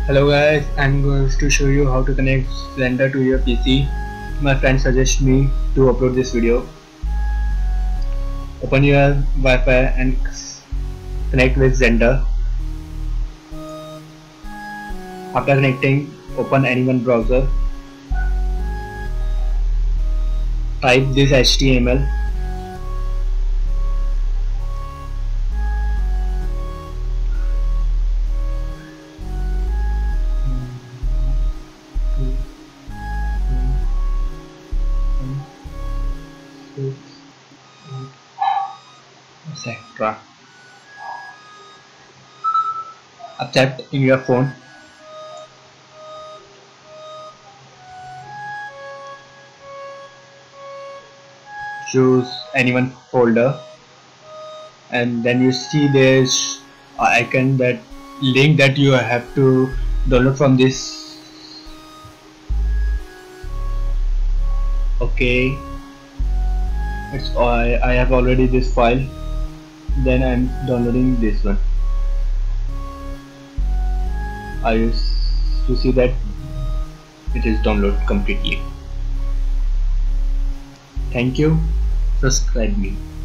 Hello guys, I'm going to show you how to connect xender to your PC. My friend suggested me to upload this video. Open your Wi-Fi and connect with xender. After connecting, open any one browser. Type this HTML. Etc. Accept in your phone. Choose any one folder, and then you see there's an icon, that link that you have to download from this. Okay, I have already this file. Then I'm downloading this one. You see that it is downloaded completely. Thank you. Subscribe me.